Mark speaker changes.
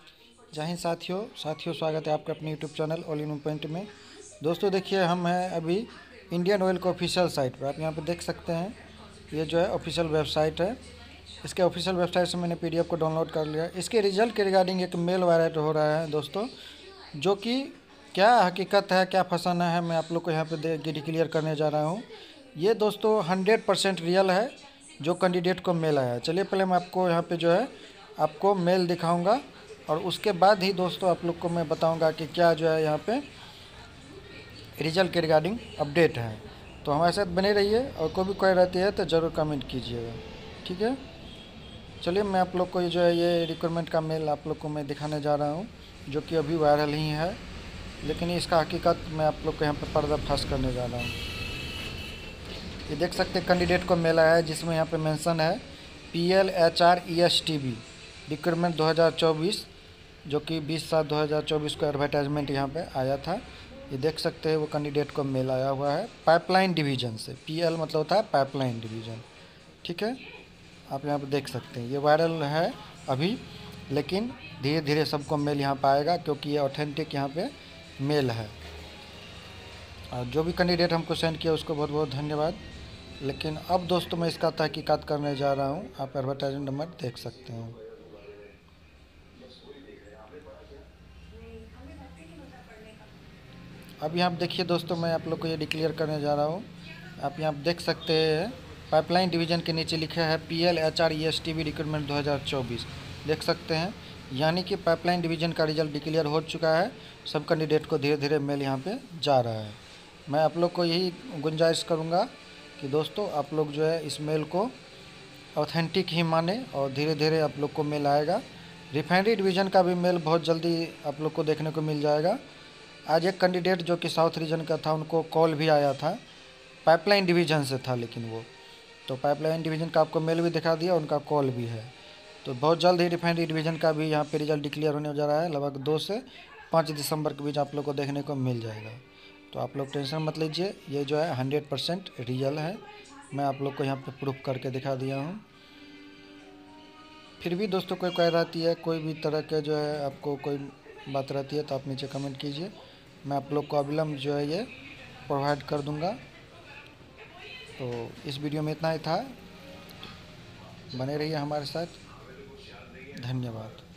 Speaker 1: जय हिंद साथियों स्वागत है आपका अपने YouTube channel all in one point में। दोस्तों देखिए, हम हैं अभी इंडियन ऑयल के ऑफिशियल साइट पर। आप यहाँ पे देख सकते हैं, ये जो है ऑफिशियल वेबसाइट है। इसके ऑफिशियल वेबसाइट से मैंने पीडीएफ को डाउनलोड कर लिया। इसके रिजल्ट के रिगार्डिंग एक मेल वायरल हो रहा है दोस्तों, जो कि क्या हकीकत है, क्या फसाना है, मैं आप लोग को यहाँ पे डिक्लेयर करने जा रहा हूँ। ये दोस्तों 100% रियल है जो कैंडिडेट को मेल आया है। चलिए पहले मैं आपको यहाँ पे जो है आपको मेल दिखाऊंगा और उसके बाद ही दोस्तों आप लोग को मैं बताऊंगा कि क्या जो है यहाँ पे रिजल्ट के रिगार्डिंग अपडेट है। तो हमारे साथ बने रहिए और कोई भी क्वेरी रहती है तो ज़रूर कमेंट कीजिएगा, ठीक है। चलिए मैं आप लोग को जो है ये रिक्वायरमेंट का मेल आप लोग को मैं दिखाने जा रहा हूँ, जो कि अभी वायरल ही है, लेकिन इसका हकीकत मैं आप लोग को यहाँ पर पर्दाफाश करने जा रहा हूँ। ये देख सकते हैं कैंडिडेट को मेल आया है, जिसमें यहाँ पे मेंशन है PLHRESTB रिक्वायरमेंट 2024, जो कि 20/7/2024 को एडवर्टाइजमेंट यहाँ पे आया था। ये देख सकते हैं वो कैंडिडेट को मेल आया हुआ है पाइपलाइन डिवीज़न से। PL मतलब होता है पाइपलाइन डिवीज़न, ठीक है। आप यहाँ पे देख सकते हैं ये वायरल है अभी, लेकिन धीरे धीरे सबको मेल यहाँ पे आएगा, क्योंकि ये ऑथेंटिक यहाँ पे मेल है। और जो भी कैंडिडेट हमको सेंड किया उसको बहुत बहुत धन्यवाद। लेकिन अब दोस्तों मैं इसका तहकीकात करने जा रहा हूँ। आप एडवर्टाइजमेंट नंबर देख सकते हैं। अब यहाँ देखिए दोस्तों, मैं आप लोग को ये डिक्लेयर करने जा रहा हूँ। आप यहाँ देख सकते हैं पाइपलाइन डिवीज़न के नीचे लिखा है PLHRESTB रिक्रूटमेंट 2024, देख सकते हैं। यानी कि पाइपलाइन डिवीज़न का रिजल्ट डिक्लेयर हो चुका है। सब कैंडिडेट को धीरे धीरे मेल यहाँ पे जा रहा है। मैं आप लोग को यही गुंजाइश करूँगा कि दोस्तों आप लोग जो है इस मेल को ऑथेंटिक ही माने और धीरे धीरे आप लोग को मेल आएगा। रिफाइनरी डिवीज़न का भी मेल बहुत जल्दी आप लोग को देखने को मिल जाएगा। आज एक कैंडिडेट जो कि साउथ रीजन का था, उनको कॉल भी आया था, पाइपलाइन डिवीज़न से था, लेकिन वो तो पाइपलाइन डिवीज़न का आपको मेल भी दिखा दिया, उनका कॉल भी है। तो बहुत जल्द ही रिफाइनरी डिवीज़न का भी यहाँ पे रिजल्ट डिक्लेयर होने जा रहा है। लगभग 2 से 5 दिसंबर के बीच आप लोग को देखने को मिल जाएगा। तो आप लोग टेंशन मत लीजिए, ये जो है 100% रियल है। मैं आप लोग को यहाँ पे प्रूफ करके दिखा दिया हूँ। फिर भी दोस्तों कोई क्वेरी रहती है, कोई भी तरह के जो है आपको कोई बात रहती है, तो आप नीचे कमेंट कीजिए। मैं आप लोग को अविलंब जो है ये प्रोवाइड कर दूंगा। तो इस वीडियो में इतना ही था। बने रहिए हमारे साथ। धन्यवाद।